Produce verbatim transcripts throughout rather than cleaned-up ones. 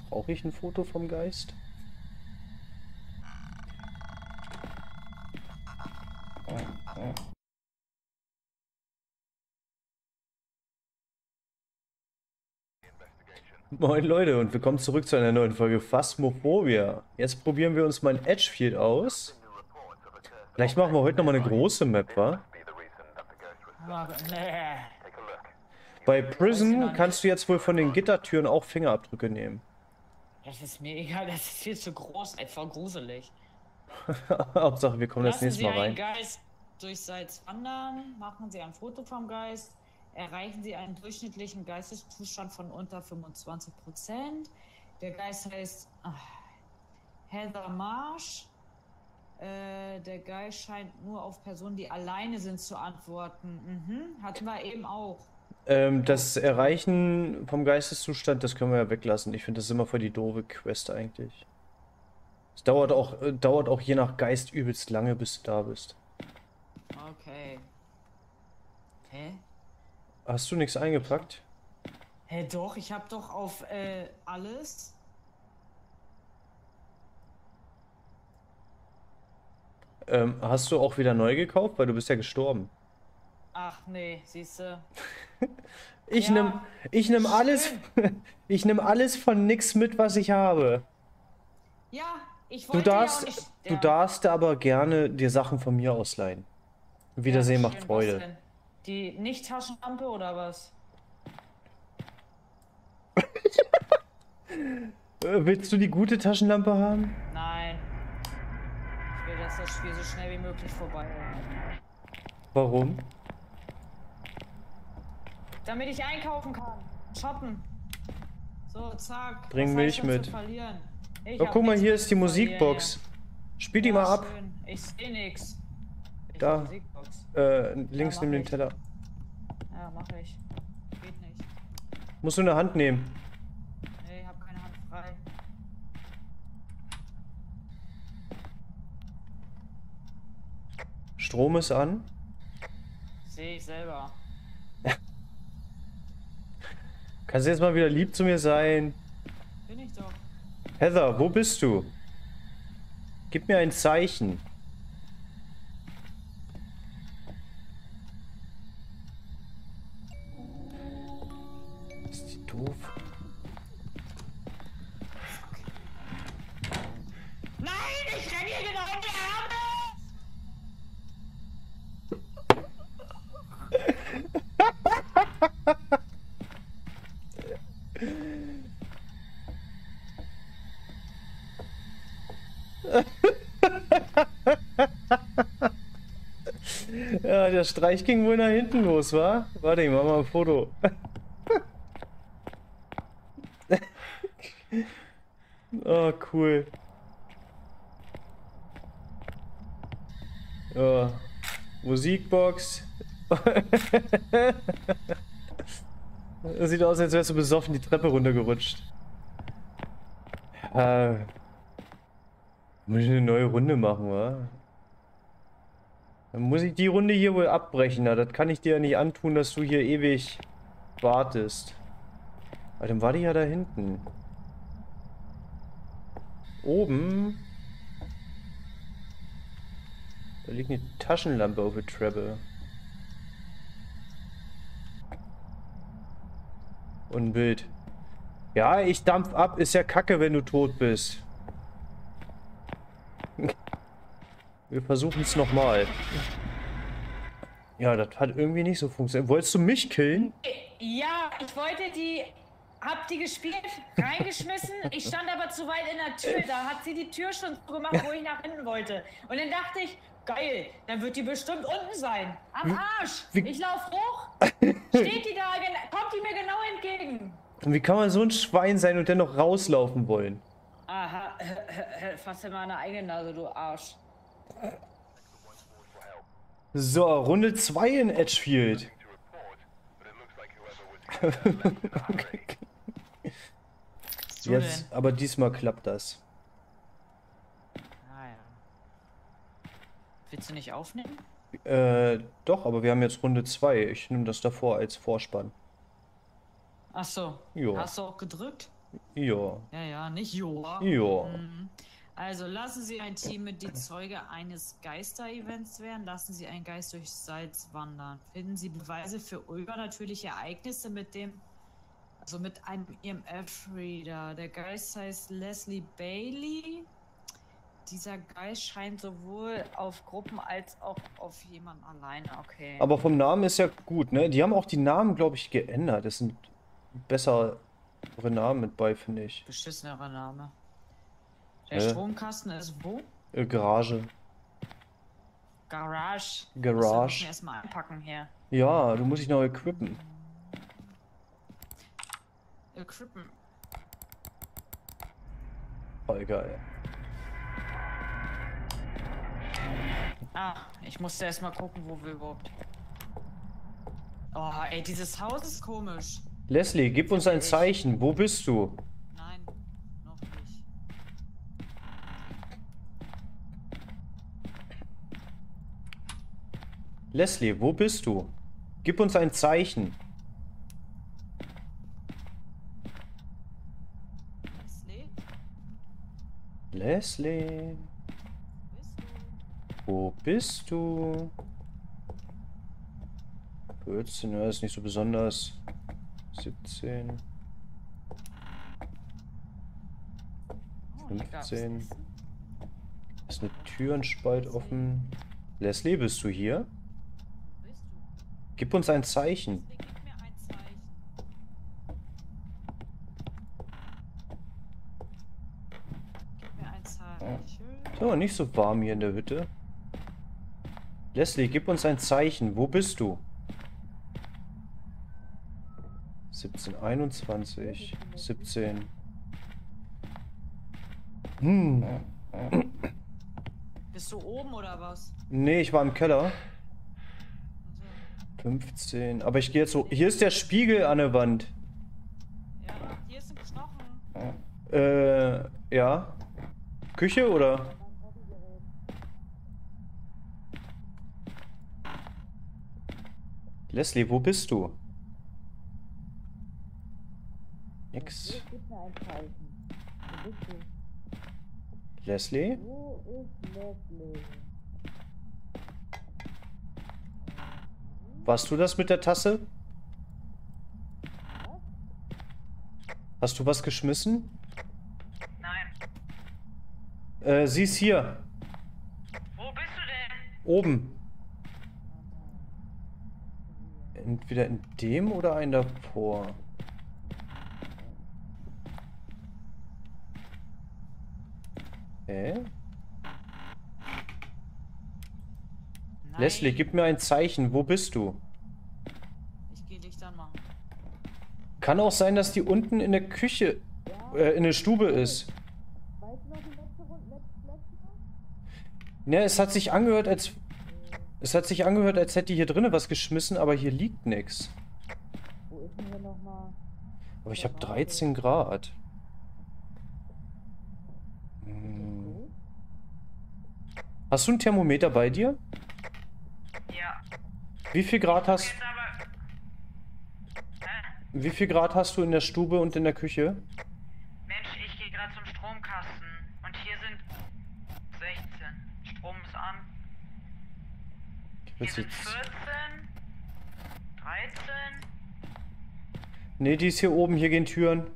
Brauche ich ein Foto vom Geist? Moin Leute und willkommen zurück zu einer neuen Folge Phasmophobia. Jetzt probieren wir uns mal ein Edgefield aus. Vielleicht machen wir heute nochmal eine große Map, wa? Nee. Bei Prison kannst du jetzt wohl von den Gittertüren auch Fingerabdrücke nehmen. Das ist mir egal, das ist viel zu groß, einfach gruselig. Hauptsache, wir kommen das Lassen nächste Sie Mal einen rein. Geist durch Salz wandern, machen Sie ein Foto vom Geist, erreichen Sie einen durchschnittlichen Geisteszustand von unter fünfundzwanzig Prozent. Der Geist heißt ach, Heather Marsh. Äh, der Geist scheint nur auf Personen, die alleine sind, zu antworten. Mhm. Hatten wir eben auch. Ähm, das Erreichen vom Geisteszustand, das können wir ja weglassen. Ich finde, das ist immer voll die doofe Quest eigentlich. Es dauert auch, äh, dauert auch je nach Geist übelst lange, bis du da bist. Okay. Hä? Hast du nichts eingepackt? Hä, doch, ich hab doch auf äh, alles. Ähm, hast du auch wieder neu gekauft? Weil du bist ja gestorben. Ach nee, siehste. Ich Ja, nehm, ich nehm alles, ich nehm alles von nix mit, was ich habe. Ja, ich Du wollte ja auch darfst, nicht du sterben. darfst aber gerne dir Sachen von mir ausleihen. Wiedersehen Ja, macht schön, Freude. was denn? Die Nicht-Taschenlampe oder was? Äh, willst du die gute Taschenlampe haben? Nein. Ich will, dass das Spiel so schnell wie möglich vorbei ist. Warum? Damit ich einkaufen kann. Shoppen. So, zack. Bring Was Milch heißt denn mit. zu verlieren? Ich Oh, hab guck mal, nichts hier mehr ist die zu Musikbox. verlieren, Spiel die ja. mal Ja, ab. schön. Ich seh nix. Welche Da. Musikbox? Äh, links Ja, neben mach den ich. Teller. Ja, mach ich. Geht nicht. Musst du in der Hand nehmen. Nee, ich hab keine Hand frei. Strom ist an. Sehe ich selber. Kannst du jetzt mal wieder lieb zu mir sein? Bin ich doch. Heather, wo bist du? Gib mir ein Zeichen. Ist die doof? Nein, ich renn hier genau in die Arme! Ja, der Streich ging wohl nach hinten los, wa? Warte, ich mach mal ein Foto. Oh, cool. Ja. Musikbox. Das sieht aus, als wärst du besoffen die Treppe runtergerutscht. Äh, muss ich eine neue Runde machen, wa? Dann muss ich die Runde hier wohl abbrechen. Na, das kann ich dir ja nicht antun, dass du hier ewig wartest. Aber dann war die ja da hinten. Oben. Da liegt eine Taschenlampe auf der Treppe. Und ein Bild. Ja, ich dampf ab. Ist ja kacke, wenn du tot bist. Wir versuchen es nochmal. Ja, das hat irgendwie nicht so funktioniert. Wolltest du mich killen? Ja, ich wollte die. Hab die gespielt, reingeschmissen. Ich stand aber zu weit in der Tür. Da hat sie die Tür schon zugemacht, wo ich nach hinten wollte. Und dann dachte ich, geil, dann wird die bestimmt unten sein. Am Arsch. Wie- Ich lauf hoch. Steht die da, gen- kommt die mir genau entgegen. Und wie kann man so ein Schwein sein und dennoch rauslaufen wollen? Aha, fass dir mal an der eigene Nase, du Arsch. So, Runde zwei in Edgefield. du Jetzt, aber diesmal klappt das. Ah ja. Willst du nicht aufnehmen? Äh, doch, aber wir haben jetzt Runde zwei. Ich nehme das davor als Vorspann. Ach so. Jo. Hast du auch gedrückt? Ja. Ja, ja, nicht Joa. Ja. Mhm. Also lassen Sie ein Team mit die Zeuge eines Geister-Events werden. Lassen Sie einen Geist durch Salz wandern. Finden Sie Beweise für übernatürliche Ereignisse mit dem, also mit einem E M F-Reader. Der Geist heißt Leslie Bailey. Dieser Geist scheint sowohl auf Gruppen als auch auf jemanden alleine. Okay. Aber vom Namen ist ja gut, ne? Die haben auch die Namen, glaube ich, geändert. Das sind bessere Namen mit bei, finde ich. Beschissenerer Name. Der Hä? Stromkasten ist wo? Äh, Garage. Garage. Garage. Erstmal einpacken hier. Ja, du musst dich noch equippen. Equippen. Voll geil. Ah, ich musste erstmal gucken, wo wir überhaupt. Oh, ey, dieses Haus ist komisch. Leslie, gib uns ein Zeichen. Wo bist du? Nein, noch nicht. Leslie, wo bist du? Gib uns ein Zeichen. Leslie? Leslie, Bist du? wo bist du? vierzehn, ja, ist nicht so besonders. siebzehn. Oh, hier gab's fünfzehn. Essen. Ist eine Tür, ein Spalt offen. Leslie, bist du hier? Wo bist du? Gib uns ein Zeichen. Leslie, gib mir ein Zeichen. Gib mir ein Zeichen. Ist aber nicht so warm hier in der Hütte. Leslie, gib uns ein Zeichen. Wo bist du? siebzehn, einundzwanzig, siebzehn. Hm. Bist du oben oder was? Nee, ich war im Keller. Also, fünfzehn. Aber ich gehe jetzt so. Hier ist der Spiegel an der Wand. ja, hier ist ein Knochen. Äh, ja. Küche oder? Leslie, wo bist du? Nix. Gib mir ein Zeichen. Wo bist du? Leslie? Wo ist Leslie? Warst du das mit der Tasse? Hast du was geschmissen? Nein. Äh, sie ist hier. Wo bist du denn? Oben. Entweder in dem oder einen davor. Hä? Nein. Leslie, gib mir ein Zeichen. Wo bist du? Ich gehe Licht anmachen. Kann auch sein, dass die unten in der Küche, äh, in der Stube ist. Weißt du noch die letzte Runde, letzte, letzte? Ne, es hat sich angehört, als... Es hat sich angehört, als hätte hier drinnen was geschmissen, aber hier liegt nichts. Wo ist denn hier nochmal? Aber ich habe dreizehn Grad. Hm. Hast du ein Thermometer bei dir? Ja. Wie viel Grad hast... Jetzt aber. Hä? Wie viel Grad hast du in der Stube und in der Küche? Mensch, ich gehe gerade zum Stromkasten. Und hier sind sechzehn. Strom ist an. Hier Willst sind jetzt... vierzehn. dreizehn. Nee, die ist hier oben. Hier gehen Türen.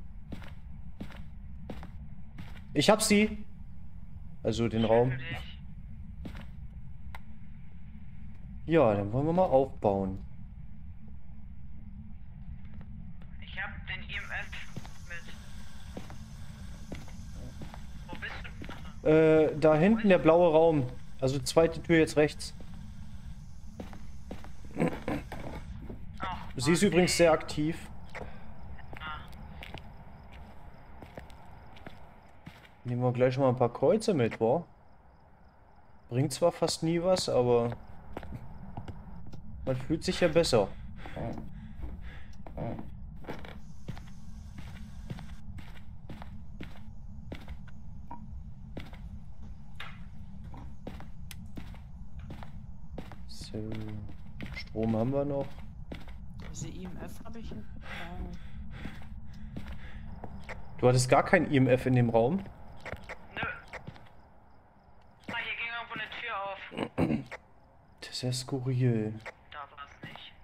Ich hab sie. Also den Raum. Für dich. Ja, dann wollen wir mal aufbauen. Ich hab den E M F mit. Wo bist du? Äh, da hinten der blaue Raum. Also zweite Tür jetzt rechts. Ach, Sie ist übrigens sehr aktiv. Nehmen wir gleich mal ein paar Kreuze mit, wa? Bringt zwar fast nie was, aber man fühlt sich ja besser. So, Strom haben wir noch. diese E M F habe ich. Du hattest gar kein I M F in dem Raum? Nö. Ah, hier ging irgendwo eine Tür auf. Das ist ja skurril. Da war es nicht.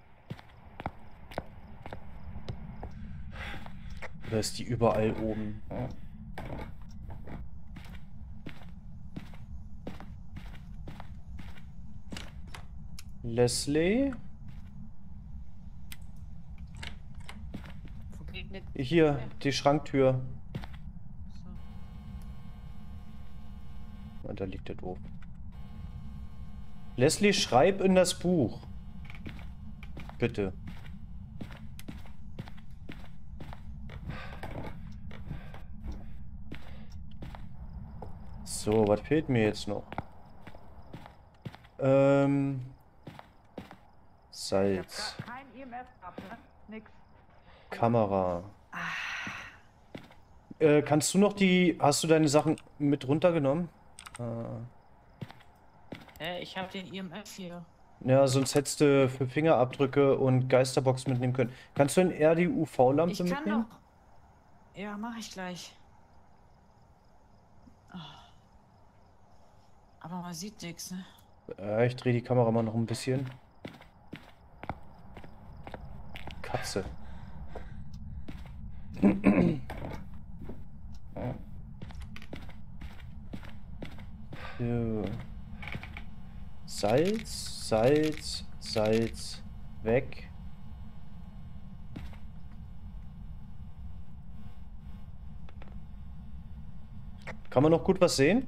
Oder ist die überall oben? Leslie? Wo geht denn Hier, die Schranktür. so? Und da liegt der doof. Leslie, schreib in das Buch. Bitte. So, was fehlt mir jetzt noch? Ähm... Salz. Ich hab kein I M F gehabt, ne? Nix. Kamera. Äh, kannst du noch die... Hast du deine Sachen mit runtergenommen? Ah. Äh, ich habe den I M F hier. Ja, sonst hättest du für Fingerabdrücke und Geisterbox mitnehmen können. Kannst du denn eher die U V-Lampe Ich kann mitnehmen? noch. Ja, mache ich gleich. Oh. Aber man sieht nichts, ne? Äh, ich drehe die Kamera mal noch ein bisschen. Katze. So. Salz, Salz, Salz, weg. Kann man noch gut was sehen?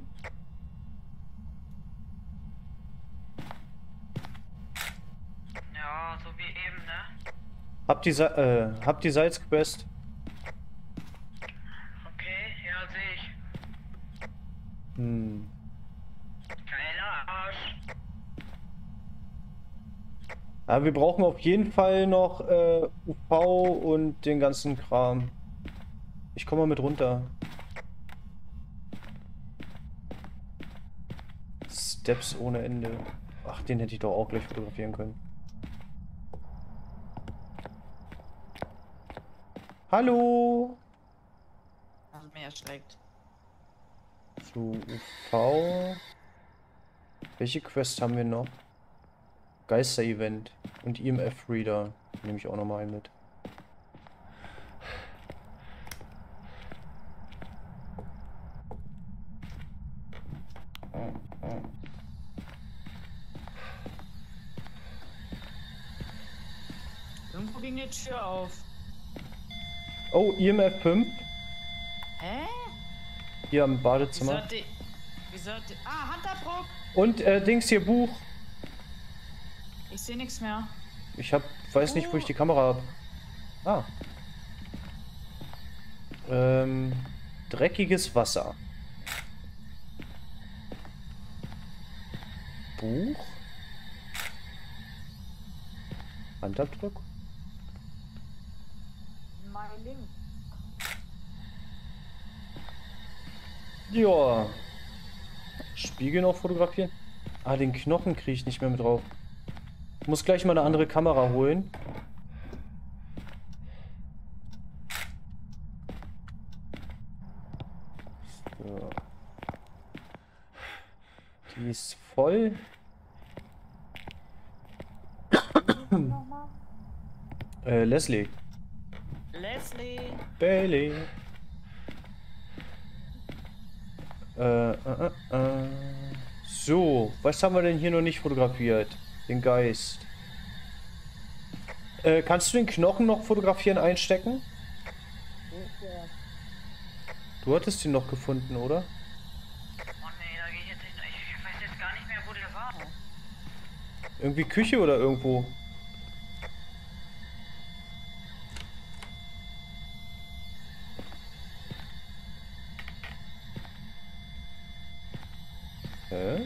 Ja, so wie eben, ne? Habt die, Sa äh, habt die Salzquest? Okay, ja, sehe ich. Hm. Geiler Arsch. Ja, wir brauchen auf jeden Fall noch äh, U V und den ganzen Kram. Ich komme mal mit runter. Steps ohne Ende. Ach, den hätte ich doch auch gleich fotografieren können. Hallo! Hat mich erschreckt. So, U V. Welche Quest haben wir noch? Geister-Event und I M F-Reader. Nehme ich auch nochmal ein mit. Irgendwo ging eine Tür auf. Oh, I M F fünf. Hä? Hier am Wieso Badezimmer. hat die... Wieso hat die... Ah, Handabdruck! Und äh, Dings hier, Buch. Ich sehe nichts mehr. Ich hab, weiß nicht, wo ich die Kamera hab. Ah. Ähm, dreckiges Wasser. Buch. Handabdruck. Mein Link. Ja. Spiegel noch fotografieren. Ah, den Knochen kriege ich nicht mehr mit drauf. Ich muss gleich mal eine andere Kamera holen. So. Die ist voll. Nochmal. Äh, Leslie. Leslie! Bailey. Äh, äh, äh, äh. So, was haben wir denn hier noch nicht fotografiert? Den Geist. Äh, kannst du den Knochen noch fotografieren, einstecken? Du hattest ihn noch gefunden, oder? Oh nee, da gehe ich jetzt nicht... Ich weiß jetzt gar nicht mehr, wo der war. Irgendwie Küche oder irgendwo? Hä?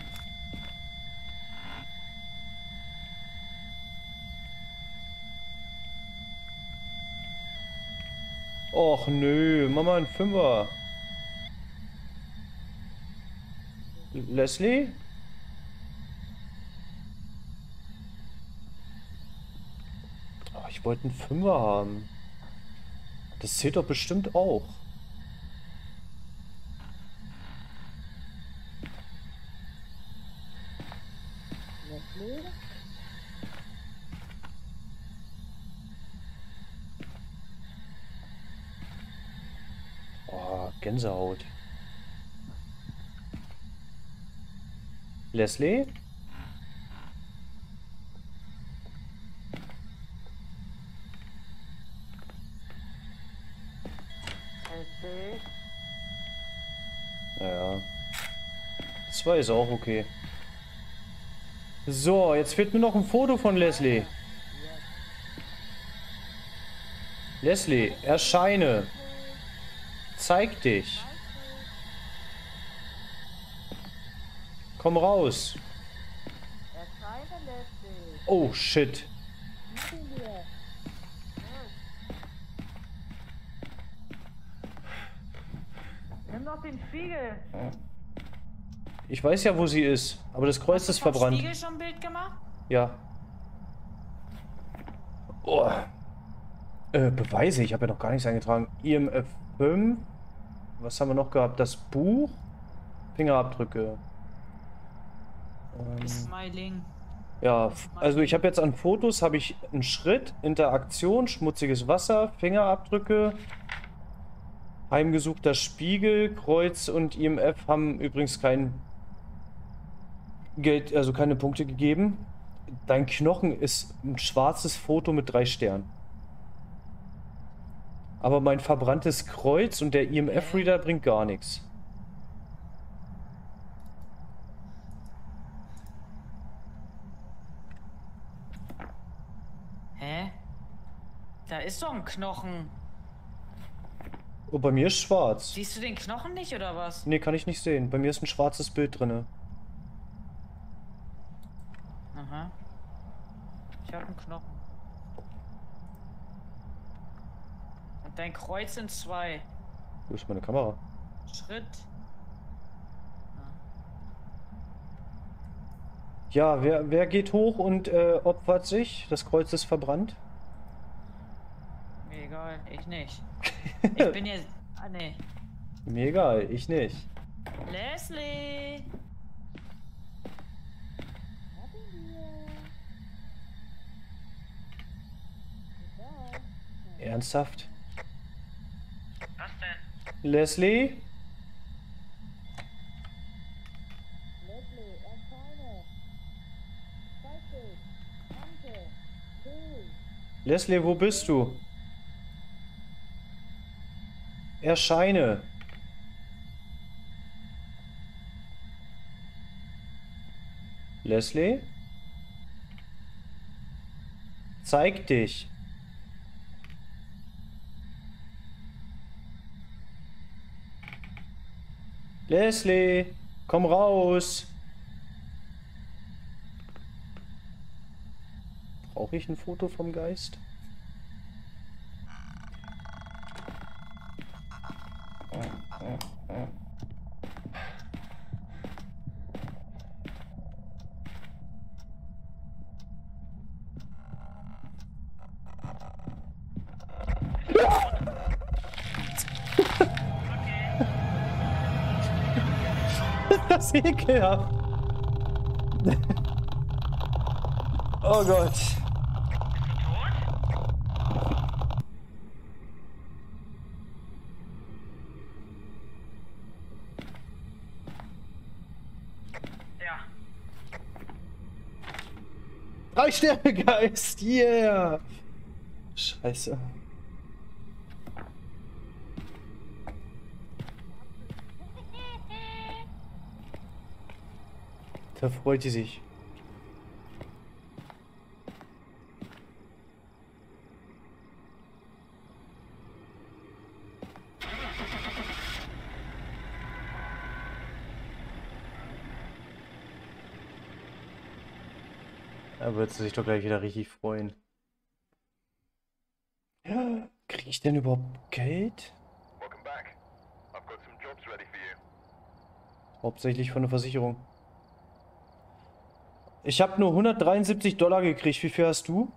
Och nö, Mama ein Fünfer. Leslie? Oh, ich wollte einen Fünfer haben. Das zählt doch bestimmt auch. Leslie? Oh, Gänsehaut. Leslie? Leslie? Naja. Zwei ist auch okay. So, jetzt fehlt mir noch ein Foto von Leslie. Leslie, erscheine. Zeig dich. Komm raus. Erscheine, Leslie. Oh, shit. Machen wir. Nimm doch den Spiegel. Ich weiß ja, wo sie ist, aber das Kreuz ist Vom verbrannt. Spiegel schon ein Bild gemacht? Ja. Oh. Äh, Beweise, ich habe ja noch gar nichts eingetragen. I M F fünf. Was haben wir noch gehabt? Das Buch. Fingerabdrücke. Ähm, Smiling. ja, also ich habe jetzt an Fotos, habe ich einen Schritt, Interaktion, schmutziges Wasser, Fingerabdrücke, heimgesuchter Spiegel, Kreuz und I M F haben übrigens kein Geld, also keine Punkte gegeben. Dein Knochen ist ein schwarzes Foto mit drei Sternen. Aber mein verbranntes Kreuz und der I M F-Reader bringt gar nichts. Hä? Da ist doch ein Knochen. Oh, bei mir ist schwarz. Siehst du den Knochen nicht oder was? Nee, kann ich nicht sehen. Bei mir ist ein schwarzes Bild drinne. Aha. Ich habe einen Knochen. Und dein Kreuz sind zwei. Wo ist meine Kamera? Schritt. Ja, wer, wer geht hoch und äh, opfert sich? Das Kreuz ist verbrannt. Mir egal, ich nicht. Ich bin jetzt. Ah, nee. Mir egal, ich nicht. Leslie! Machen wir. Da. Ernsthaft? Was denn? Leslie? Leslie, erscheine. Zeig dich. Danke. Cool. Leslie, wo bist du? Erscheine. Leslie? Zeig dich. Leslie, komm raus. Brauche ich ein Foto vom Geist? Das ist ekelhaft. Oh Gott. Ja. Drei Sterne Geist, yeah. Scheiße. Da freut sie sich. Da wird sie sich doch gleich wieder richtig freuen. Ja, kriege ich denn überhaupt Geld? Welcome back. I've got some jobs ready for you. Hauptsächlich von der Versicherung. Ich habe nur hundertdreiundsiebzig Dollar gekriegt. Wie viel hast du?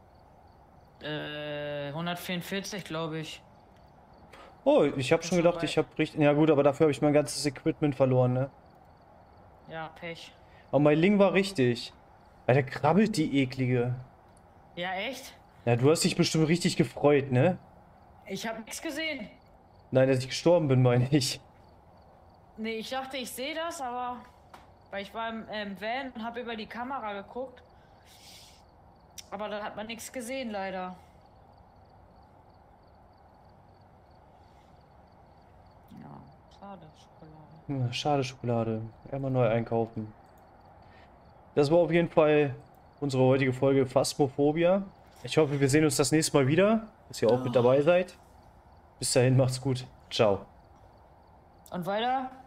Äh, hundertvierundvierzig, glaube ich. Oh, ich habe schon schon gedacht, weit. ich habe richtig... Ja gut, aber dafür habe ich mein ganzes Equipment verloren, ne? Ja, Pech. Aber mein Link war richtig. Alter, krabbelt die eklige. Ja, echt? Ja, du hast dich bestimmt richtig gefreut, ne? Ich habe nichts gesehen. Nein, dass ich gestorben bin, meine ich. Nee, ich dachte, ich sehe das, aber... Weil ich war im ähm, Van und habe über die Kamera geguckt. Aber da hat man nichts gesehen, leider. Ja, schade, Schokolade. Hm, schade, Schokolade. Einmal neu einkaufen. Das war auf jeden Fall unsere heutige Folge Phasmophobia. Ich hoffe, wir sehen uns das nächste Mal wieder, dass ihr auch mit dabei seid. Bis dahin, macht's gut. Ciao. Und weiter?